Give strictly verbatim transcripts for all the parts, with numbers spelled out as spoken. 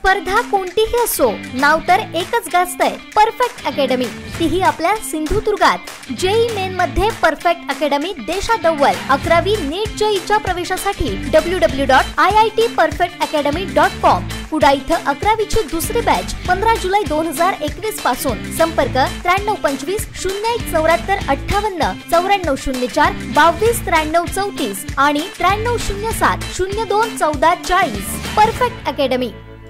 स्पर्धा कोणतीही असो, नाव तर एकच गाजतंय, परफेक्ट अकॅडमी. तीही आपल्या सिंधुदुर्गात. जेई मेन मध्ये परफेक्ट अकॅडमी देशात अव्वल. अकरावी नीट जेईच्या प्रवेशासाठी W W dot I I T perfect academy dot com. कुडा इथं अकरावीची दुसरी बॅच पंधरा जुलै दोन हजार एकवीस पासून. संपर्क त्र्याण्णव पंचवीस शून्य एक चौऱ्याहत्तर अठ्ठावन्न चौऱ्याण्णव शून्य चार बावीस त्र्याण्णव चौतीस आणि त्र्याण्णव शून्य सात शून्य दोन चौदा चाळीस. Perfect academy.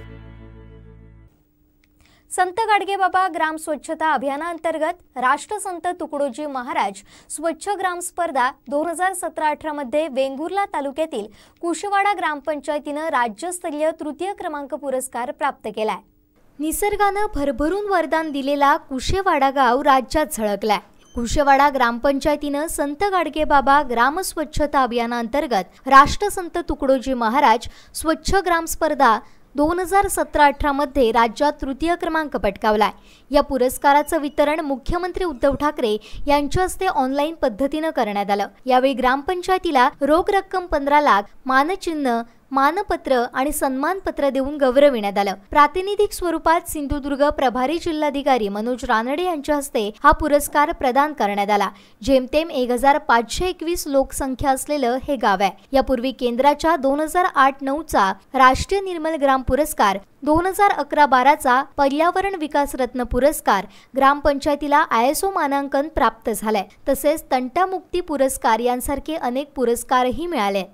संत गाडगेबाबा ग्राम स्वच्छता अभियानाअंतर्गत राष्ट्रसंत तुकडोजी महाराज स्वच्छ ग्राम स्पर्धा दोन हजार सतरा अठरा मध्ये वेंगुर्ला तालुक्यातील कुशवाडा ग्रामपंचायतीनं राज्यस्तरीय तृतीय क्रमांक पुरस्कार प्राप्त केलाय. निसर्गानं भरभरून वरदान दिलेला कुशेवाडा गाव राज्यात झळकलाय. कुशेवाडा ग्रामपंचायतीनं संत गाडगेबाबा ग्राम स्वच्छता अभियानाअंतर्गत राष्ट्रसंत तुकडोजी महाराज स्वच्छ ग्राम स्पर्धा दोन हजार सतरा अठरा मध्ये राज्यात तृतीय क्रमांक पटकावलाय. या पुरस्काराचं वितरण मुख्यमंत्री उद्धव ठाकरे यांच्या हस्ते ऑनलाईन पद्धतीनं करण्यात आलं. यावेळी ग्रामपंचायतीला रोख रक्कम पंधरा लाख, मानचिन्ह, मानपत्र आणि सन्मानपत्र देऊन गौरविण्यात आलं. प्रातिनिधिक स्वरूपात सिंधुदुर्ग प्रभारी जिल्हाधिकारी मनोज रानडे यांच्या हस्ते हा पुरस्कार प्रदान करण्यात आला. जेमतेम एक हजार पाचशे एकवीस लोकसंख्या असलेलं हे गाव आहे. यापूर्वी केंद्राच्या दोन हजार आठ नऊ चा राष्ट्रीय निर्मल ग्राम पुरस्कार, दोन हजार अकरा बाराचा पर्यावरण विकास रत्न पुरस्कार, ग्रामपंचायतीला आय एस ओ मानांकन प्राप्त झालंय. तसेच तंटामुक्ती पुरस्कार यांसारखे अनेक पुरस्कारही मिळाले.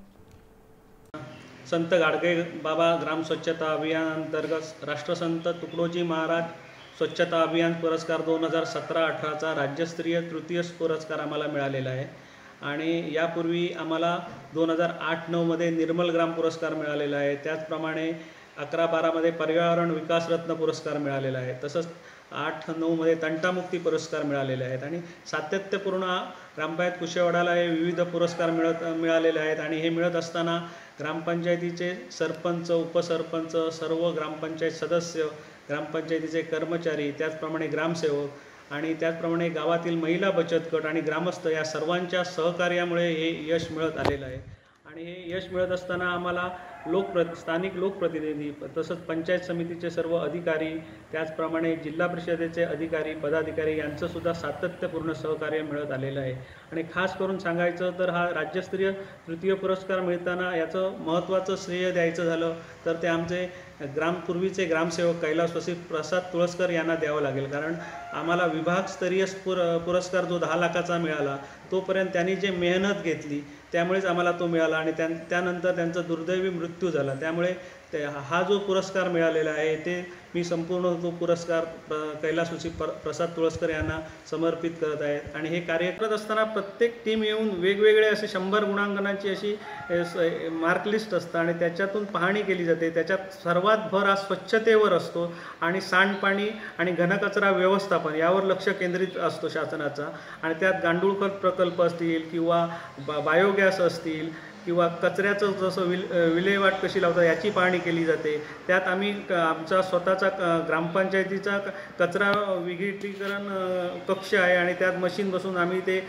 संत गाडगेबाबा ग्राम स्वच्छता अभियानाअंतर्गत राष्ट्रसंत तुकडोजी महाराज स्वच्छता अभियान पुरस्कार दोन हजार सतरा अठराचा राज्यस्तरीय तृतीय पुरस्कार आम्हाला मिळालेला आहे. आणि यापूर्वी आम्हाला दोन हजार आठ नऊमध्ये निर्मल ग्राम पुरस्कार मिळालेला आहे. त्याचप्रमाणे अकरा बारामध्ये पर्यावरण विकास रत्न पुरस्कार मिळालेला आहे. तसंच आठ नऊमध्ये तंटामुक्ती पुरस्कार मिळालेले आहेत. आणि सातत्यपूर्ण ग्रामपंचायत कुशेवाडाला हे विविध पुरस्कार मिळत मिळालेले आहेत. आणि हे मिळत असताना ग्रामपंचायतीचे सरपंच, उपसरपंच, सर्व ग्रामपंचायत सदस्य, ग्रामपंचायतीचे कर्मचारी, त्याचप्रमाणे ग्रामसेवक आणि त्याचप्रमाणे गावातील महिला बचत गट आणि ग्रामस्थ या सर्वांच्या सहकार्यामुळे हे यश मिळत आलेलं आहे. आणि हे यश मिळत असताना आम्हाला लोकप्र स्थानिक लोकप्रतिनिधी, तसंच पंचायत समितीचे सर्व अधिकारी, त्याचप्रमाणे जिल्हा परिषदेचे अधिकारी, पदाधिकारी यांचंसुद्धा सातत्यपूर्ण सहकार्य मिळत आलेलं आहे. आणि खास करून सांगायचं तर हा राज्यस्तरीय तृतीय पुरस्कार मिळताना याचं महत्त्वाचं श्रेय द्यायचं झालं तर ते आमचे ग्रामपूर्वीचे ग्रामसेवक कैलासवासी प्रसाद तुळसकर यांना द्यावं लागेल. कारण आम्हाला विभागस्तरीय पुर पुरस्कार जो दहा लाखाचा मिळाला तोपर्यंत त्यांनी जे मेहनत घेतली त्यामुळेच आम्हाला तो मिळाला. आणि त्या त्यानंतर त्यांचा दुर्दैवी मृत्यू झाला. त्यामुळे ते हा जो पुरस्कार मिळालेला आहे ते मी संपूर्ण तो पुरस्कार कैलासवासी प्र प्रसाद तुळसकर यांना समर्पित करत आहे. आणि हे कार्य करत असताना प्रत्येक टीम येऊन वेगवेगळे असे शंभर गुणांकनांची अशी मार्कलिस्ट असतं आणि त्याच्यातून पाहणी केली जाते. त्याच्यात सर्वात भर हा स्वच्छतेवर असतो आणि सांडपाणी आणि घनकचरा व्यवस्थापन यावर लक्ष केंद्रित असतो शासनाचा. आणि त्यात गांडूळखत प्रकल्प असतील किंवा बायोगॅस असतील किंवा कचऱ्याचं जसं विल विल्हेवाट कशी लावतात याची पाहणी केली जाते. त्यात आम्ही आमचा स्वतःचा ग्रामपंचायतीचा कचरा विघटिकरण कक्ष आहे आणि त्यात मशीन बसून आम्ही ते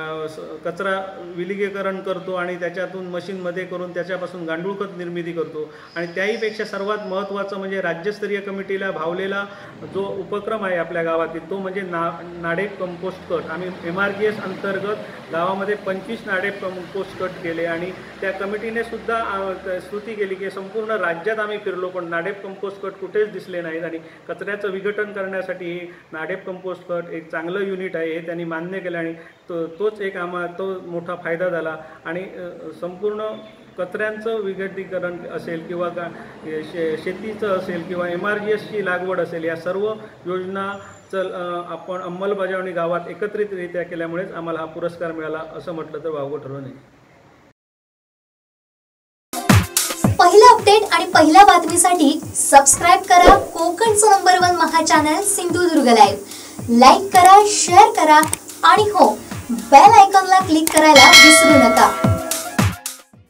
कचरा विलगीकरण करतो आणि त्याच्यातून मशीनमध्ये करून त्याच्यापासून गांडूळखत निर्मिती करतो. आणि त्याहीपेक्षा सर्वात महत्त्वाचं म्हणजे राज्यस्तरीय कमिटीला भावलेला जो उपक्रम आहे आपल्या गावातील तो म्हणजे ना नाडेप कंपोस्ट कट. आम्ही एम आर जी एस अंतर्गत गावामध्ये पंचवीस नाडेप कंपोस्ट कट केले आणि त्या कमिटीने सुद्धा स्तुती केली की संपूर्ण राज्यात आम्ही फिरलो पण नाडेप कंपोस्ट कट कुठेच दिसले नाहीत. आणि कचऱ्याचं विघटन करण्यासाठी हे नाडेप कंपोस्ट कट एक चांगलं युनिट आहे हे त्यांनी मान्य केलं आणि तो तोच एक आम्हाला तो मोठा फायदा झाला. आणि संपूर्ण कचऱ्यांचं विघटीकरण असेल किंवा का शे शेतीचं असेल किंवा एम आर जी एसची लागवड असेल या सर्व योजना चल आपण अंमलबजावणी गावात एकत्रितरित्या केल्यामुळेच आम्हाला हा पुरस्कार मिळाला असं म्हटलं तर वावगं ठरवू नये. पहिला अपडेट आणि पहिल्या बातमीसाठी सबस्क्राइब करा कोकणचं number one Maha channel Sindhudurg live. Like करा, शेअर करा आणि हो बेल आयकॉनला क्लिक करायला विसरू नका.